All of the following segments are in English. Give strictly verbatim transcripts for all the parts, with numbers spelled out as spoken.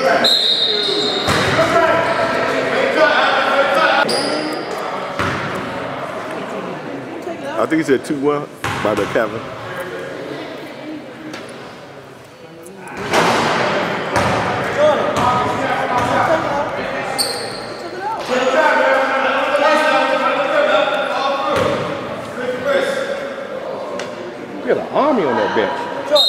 I think he said two one by the Kevin. We got an army on that bench.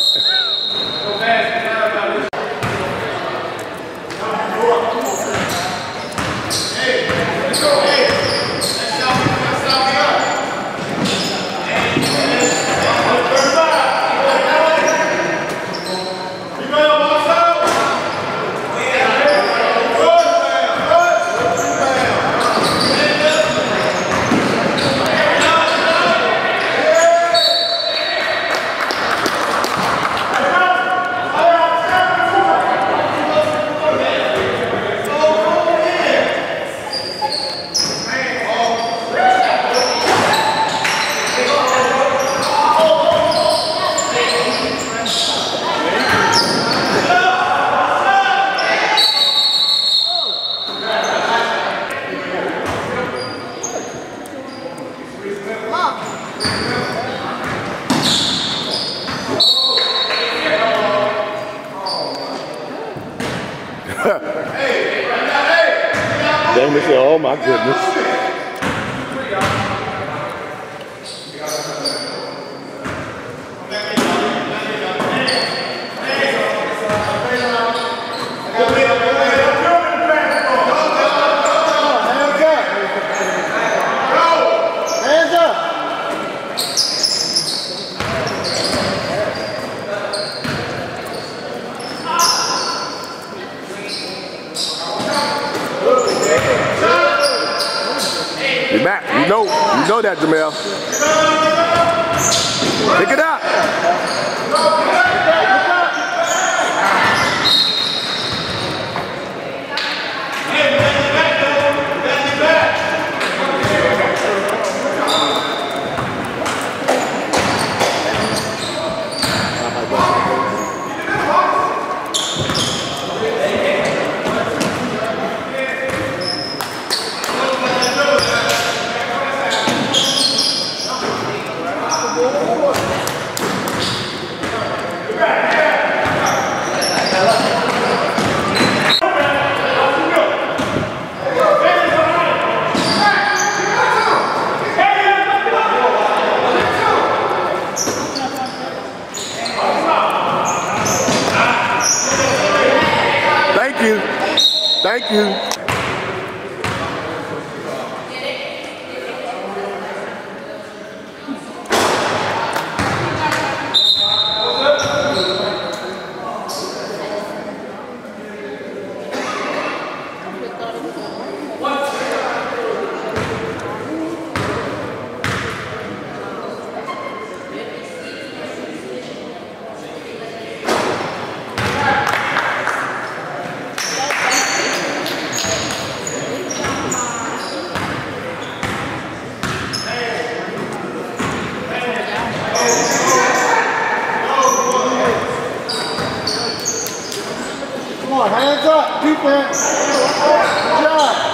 Damon said, oh my goodness. Matt, you know, you know that, Jamel. Pick it up. Thank you. Come on, hands up, defense. Good job.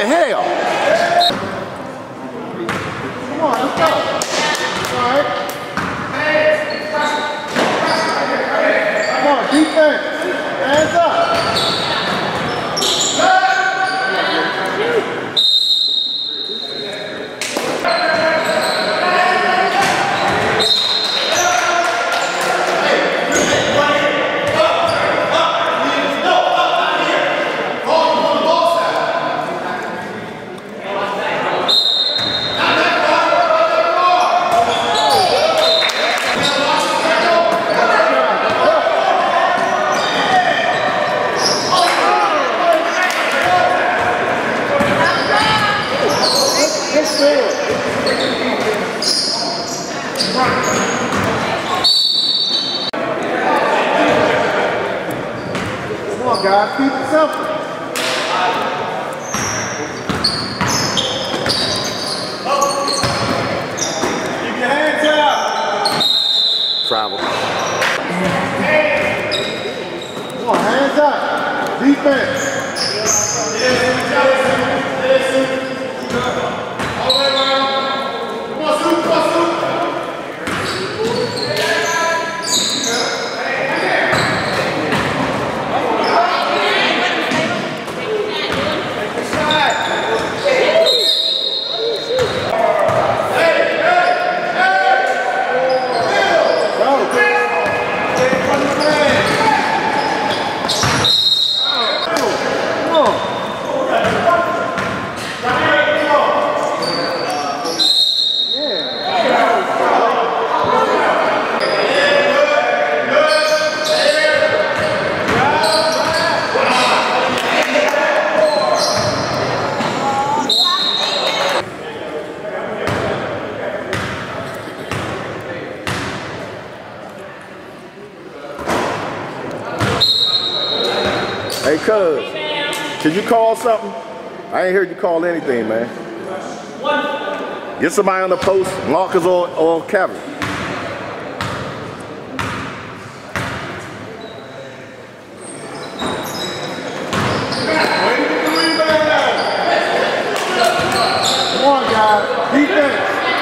the hell? Come on, let's go. All right. Come on, defense. Hands up. Come on, guys, keep it simple. Keep your hands up. Travel. Come on, hands up. Defense. All the way around. Come on, Sue, come on, Sue. Hey, cuz, can you call something? I ain't heard you call anything, man. Get somebody on the post, Marcus or, or Kevin. Come on, guys. Defense.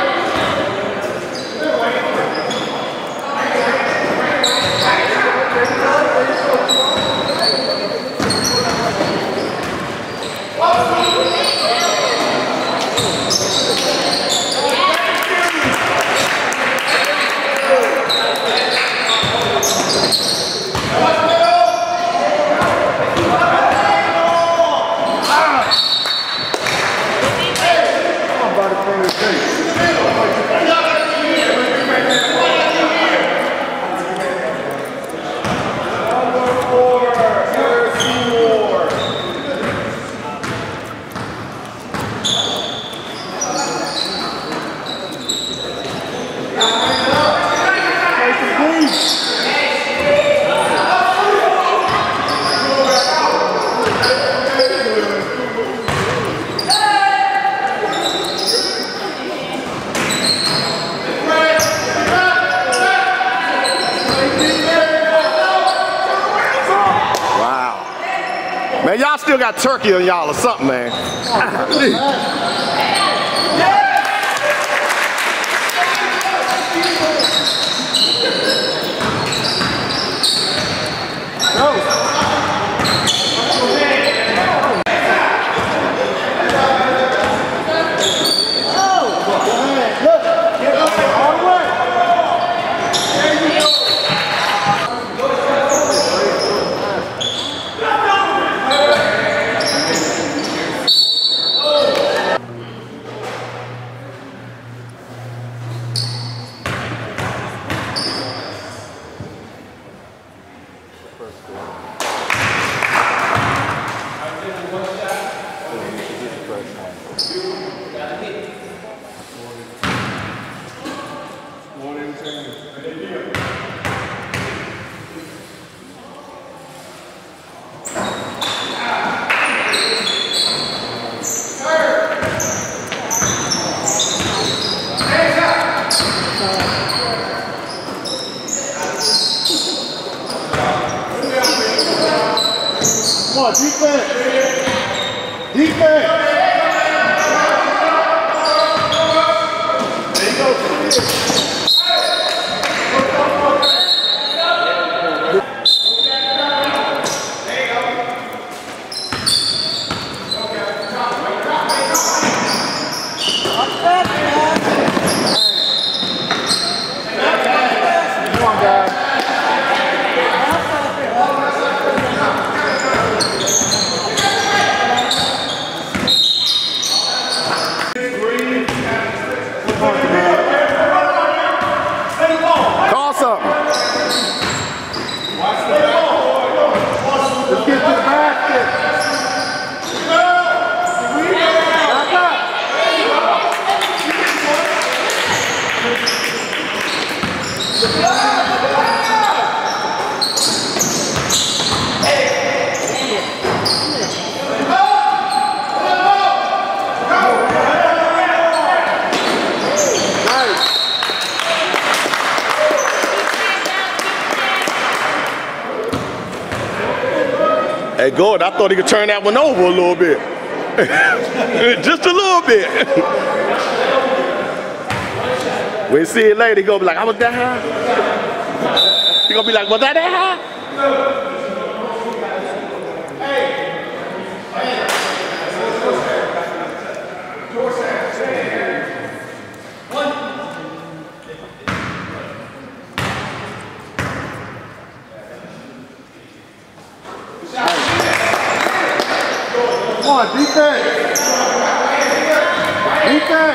Man, y'all still got turkey on y'all or something, man. Come on, defense. Defense. Call something. Let's get to the basket. Back up. Hey, Gordon, I thought he could turn that one over a little bit. Just a little bit. When you see it later, he gonna be like, I was that high? He gonna be like, was that that high? Come on, defense. Defense.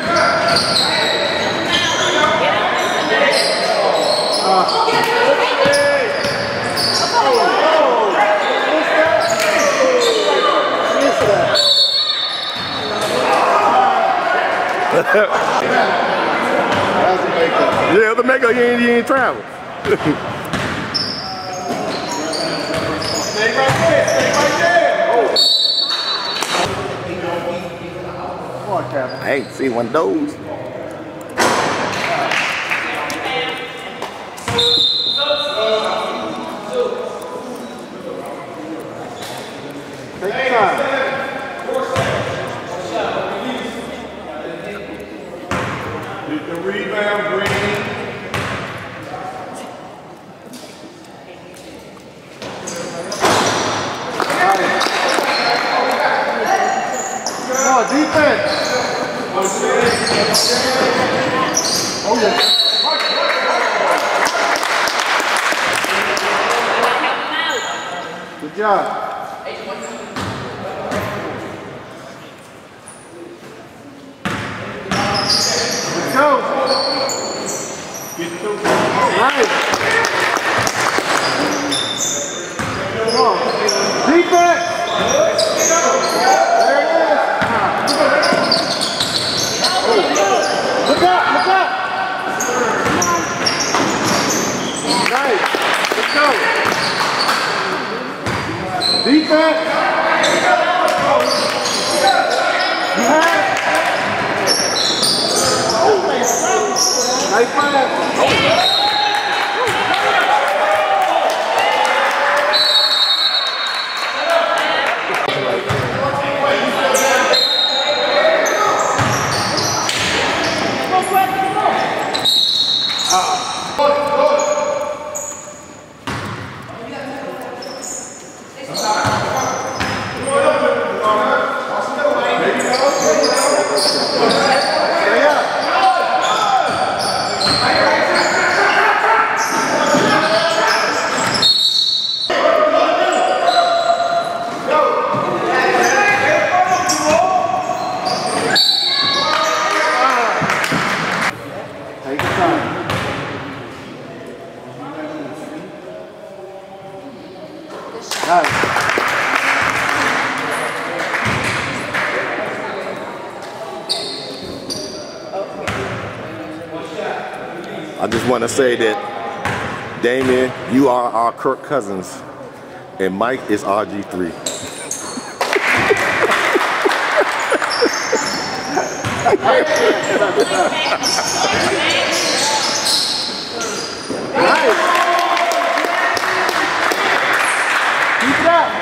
Yeah, the maker, he ain't, he ain't travel. Stay right there. Stay right there. Come on, Captain. I ain't seen one of those. Take your time. Get the rebound, Green. Come on, defense. Oh, yeah. Good job. Let's go. Nice. Come on. Defense. There it is. Look up, look up. Nice. Let's go. Defense. You have it. Nice pass. Take your time. Nice. I just want to say that, Damien, you are our Kirk Cousins, and Mike is R G three. Nice. Keep it up.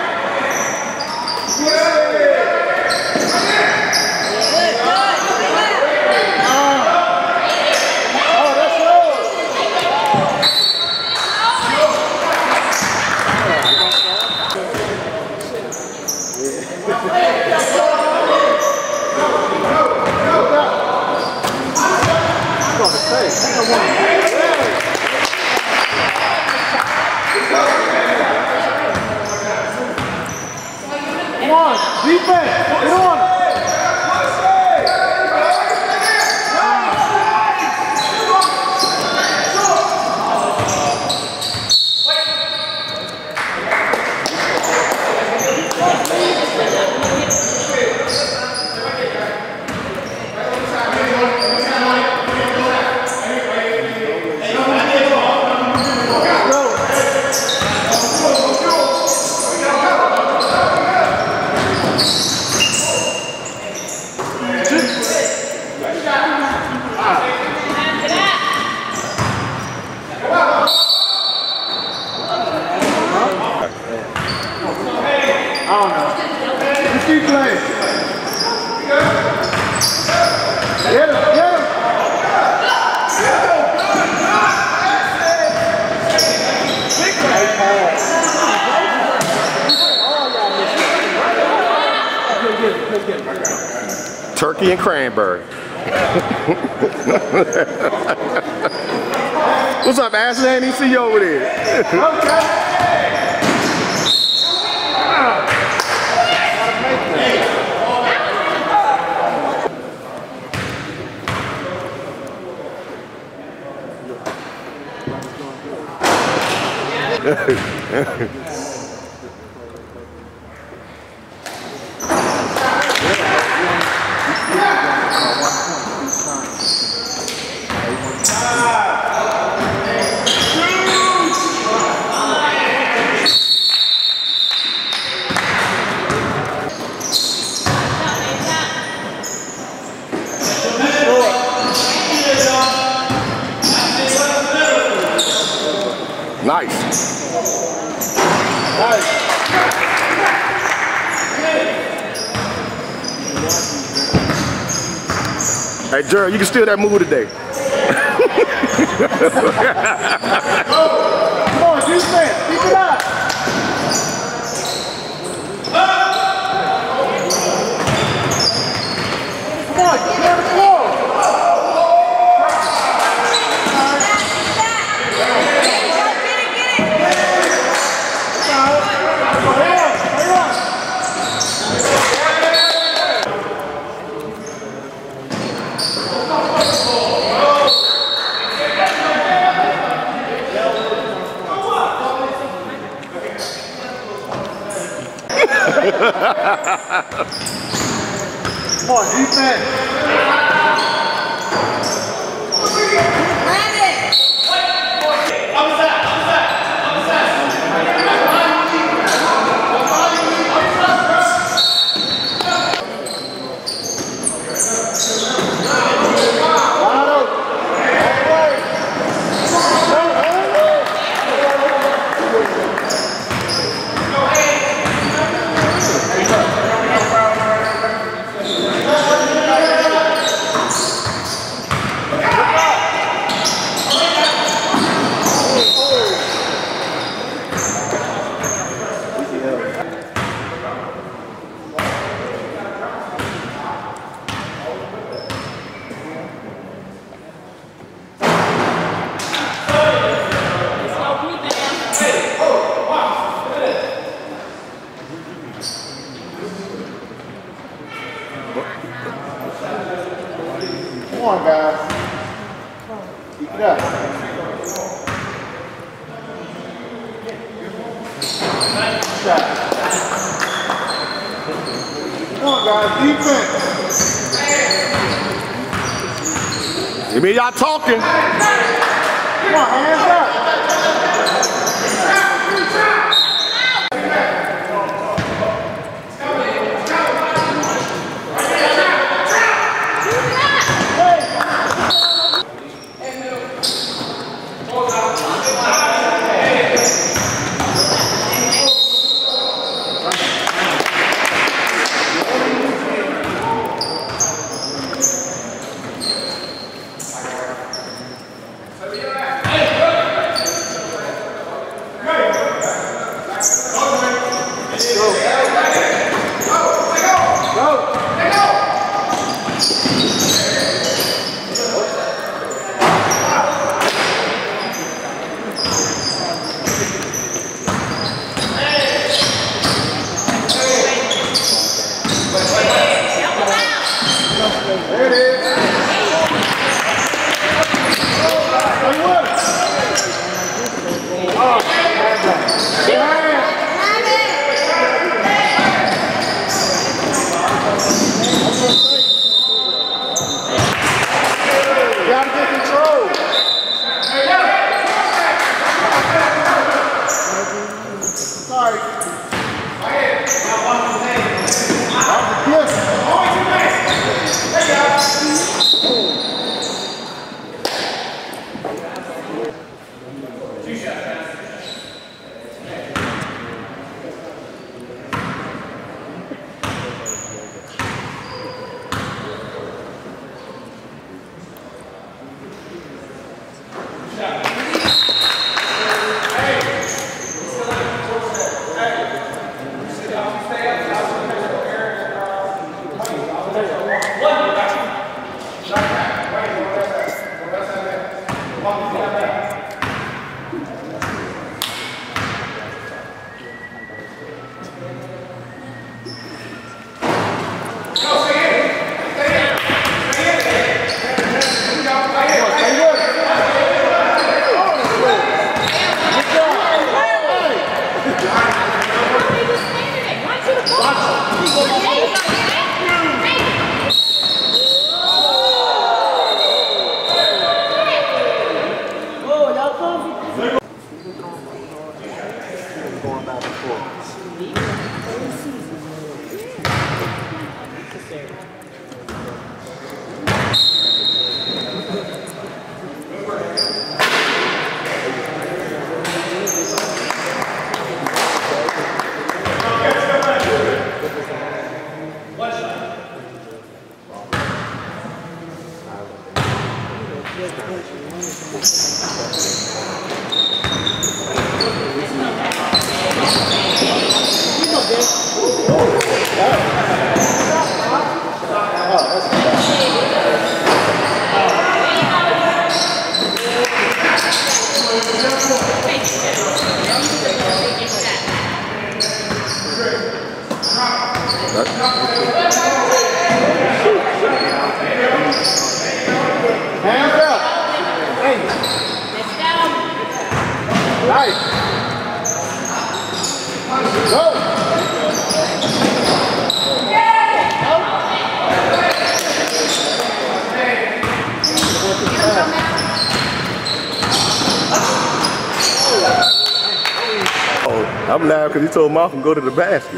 defense. Get on him. I don't know. Just keep playing. Get him, get him. Turkey and cranberry. What's up, Ashley? I didn't see you over there. Okay. Nice. Nice. Hey, Gerald, you can steal that move today. Come on, defense. Keep it up. Come on, get on the floor. Come on, defense. Come on, guys. Keep it up. Shot. Come on, guys. Defense. You mean y'all talking? Come on, hands up. Hands up. Hey. Nice. Go. Oh, I'm loud because he told Malcolm go to the basket.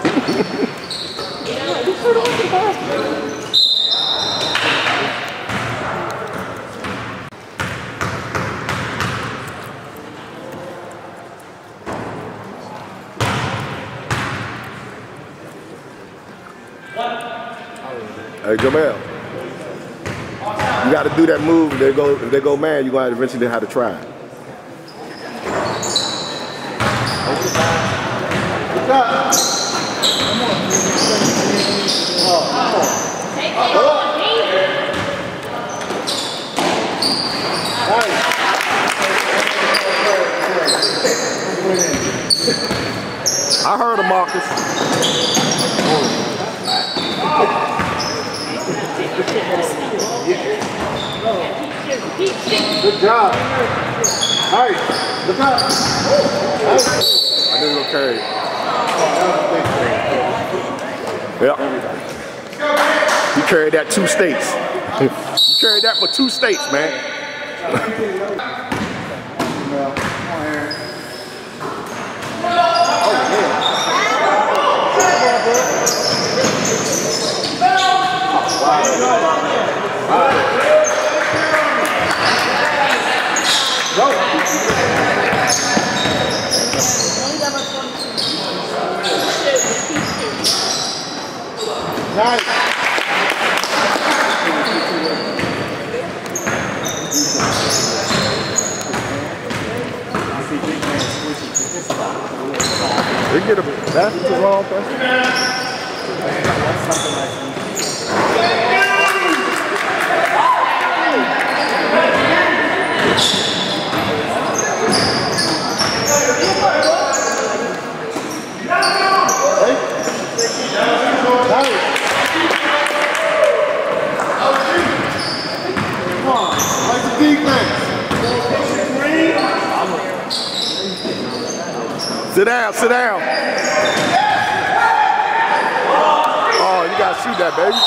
Hey, Jamel, you got to do that move. If they go, if they go man, you're going to eventually have to try it. Good job. I heard of Marcus. Good job. Nice. Look up. Nice. I didn't go carry it. Yeah. You carried that two states. You carried that for two states, man. Nice. They get a basket to wrong person. Sit down, sit down. Oh, you gotta shoot that, baby.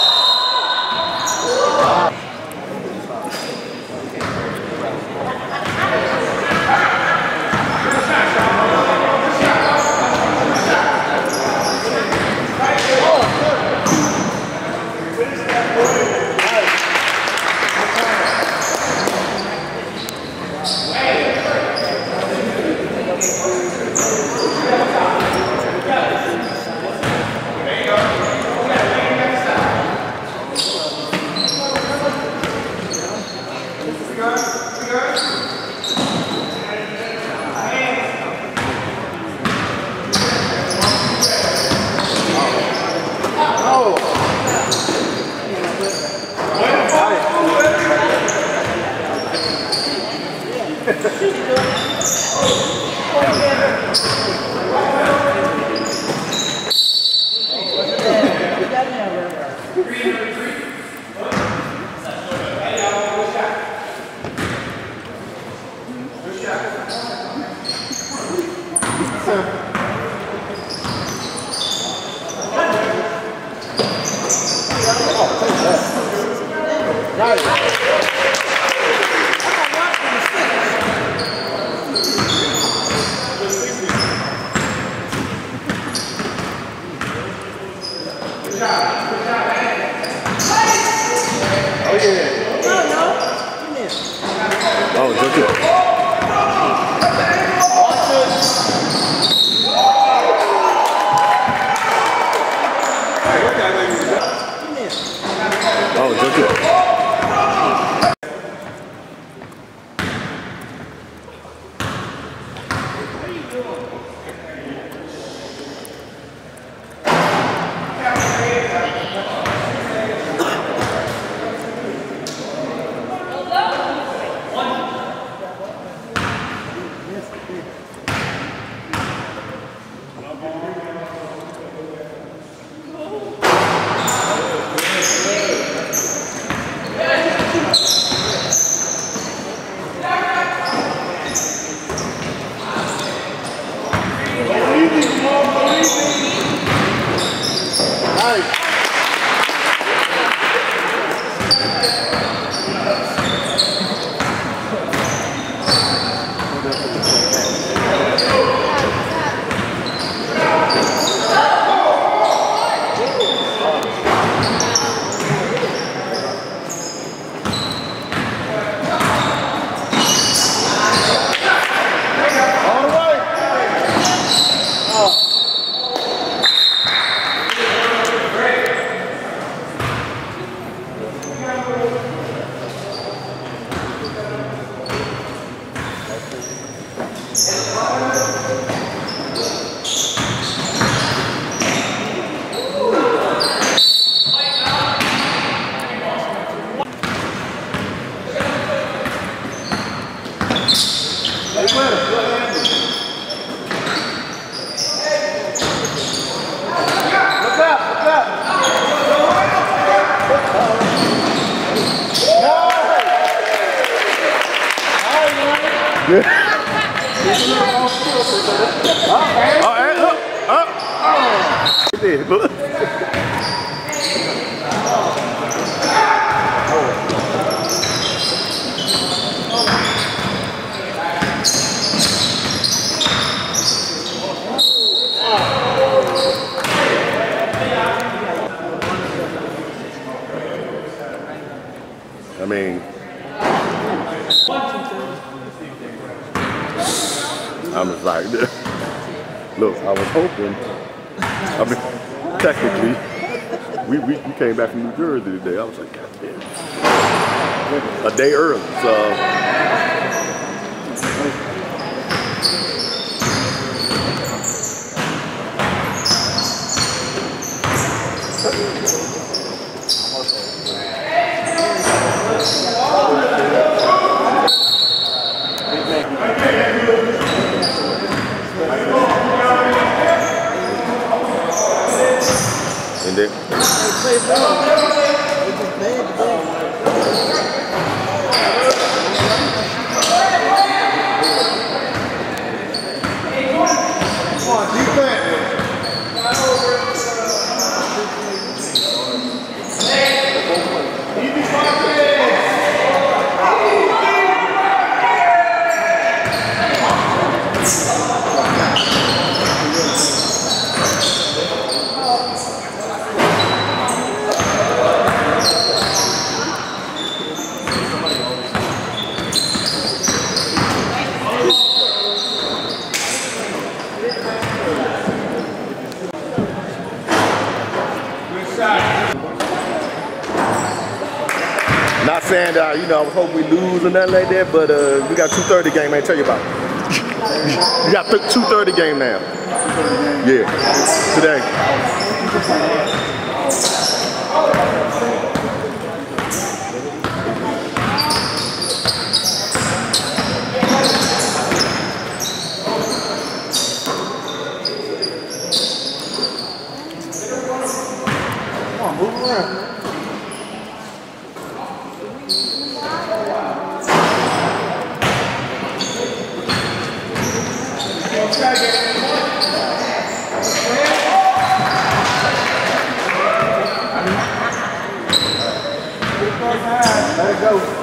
Oh, good. Oh, good. Oh, hey, up, up. Oh. It did, look. I mean, I'm just like, look, I was hoping, I mean, technically, we, we, we came back from New Jersey today. I was like, God damn, a day early, so. And then, not saying that, you know, I was hoping we lose or nothing like that, but uh, we got two thirty game, I ain't tell you about it. We got two thirty game now. Yeah, today. Let it go.